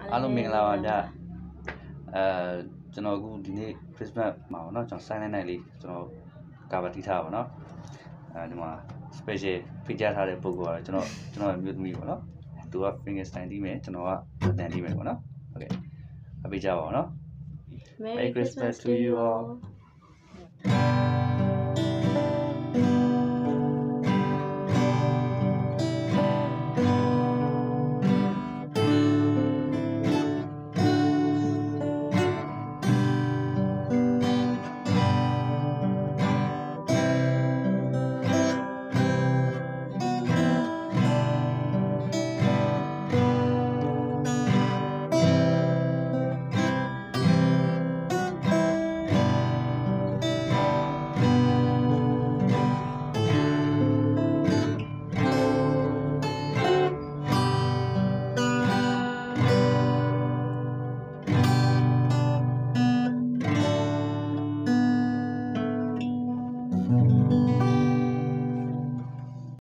အားလုံးမင်္ဂလာပါဗျကျွန်တော်အခုဒီနေ့ Christmas မှာပေါ့နော်ကျွန်တော် silent night လေးကျွန်တော်ကာဗာတီးထားပါတော့ဒီမှာ special feature ထားတဲ့ပုံကတော့ကျွန်တော်မျိုးသမီးပေါ့နော်သူက Fingerstyle တီးမယ်ကျွန်တော်ကတန်တီးမယ်ပေါ့နော်ဟုတ်ကဲ့အပေးကြပါအောင်နော် Merry Christmas to you all